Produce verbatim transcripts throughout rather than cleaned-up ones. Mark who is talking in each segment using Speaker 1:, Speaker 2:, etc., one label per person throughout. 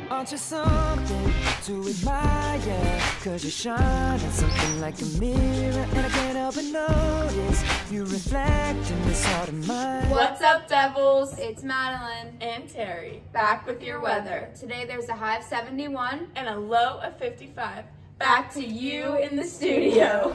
Speaker 1: Aren't you something to admire? Cause you shine on something like a mirror, and I can't help but notice you reflect in this heart of mine.
Speaker 2: What's up, Devils?
Speaker 3: It's Madeline
Speaker 2: And Terry.
Speaker 3: back with your weather. Today there's a high of seventy-one.
Speaker 2: And a low of fifty-five. Back to you in the studio.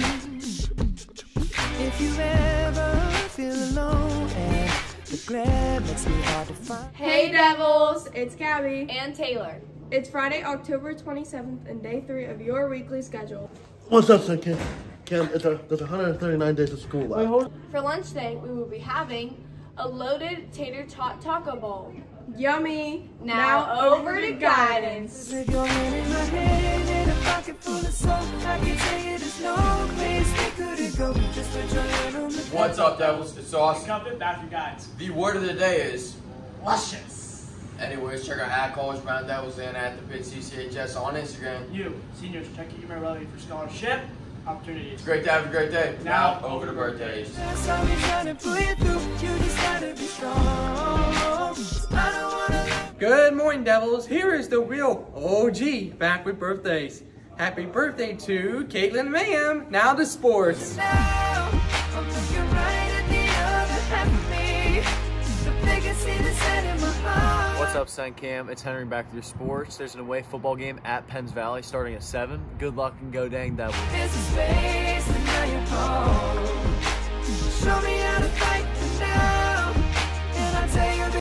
Speaker 1: If you ever feel alone and the glare makes me hard to find.
Speaker 2: Hey, Devils.
Speaker 4: It's Gabby.
Speaker 3: And Taylor.
Speaker 4: It's Friday, October twenty-seventh, and day three of your weekly schedule.
Speaker 5: What's up, son? Cam? Cam, it's a, there's one hundred thirty-nine days of school left.
Speaker 3: For lunch today, we will be having a loaded tater tot taco bowl.
Speaker 4: Yummy.
Speaker 2: Now over to guidance.
Speaker 1: With your hand in my hand and a pocket full of soap, I can tell you there's no place we couldn't go. Just put your hand on the
Speaker 6: What's up, Devils? It's Sauce.
Speaker 7: Comfort, back your guides.
Speaker 6: The word of the day is luscious. Anyways, check out at College Brown Devils and at the Pit C C H S on Instagram.
Speaker 7: You, seniors, check your email relevant for scholarship opportunities.
Speaker 6: It's great to have a great day.
Speaker 7: Now,
Speaker 6: Now over to birthdays.
Speaker 1: That's how we trying to pull you through. You just gotta be strong. I don't wanna.
Speaker 8: Good morning, Devils. Here is the real O G back with birthdays. Happy birthday to Caitlin Ma'am. Now to sports.
Speaker 1: Now, I'm looking right at the other half of me. The biggest see the set in my heart.
Speaker 9: What's up, Saint Cam? It's Henry back with your sports. There's an away football game at Penns Valley starting at seven. Good luck and go dang Devils.
Speaker 1: There's a space and now you're home. Show me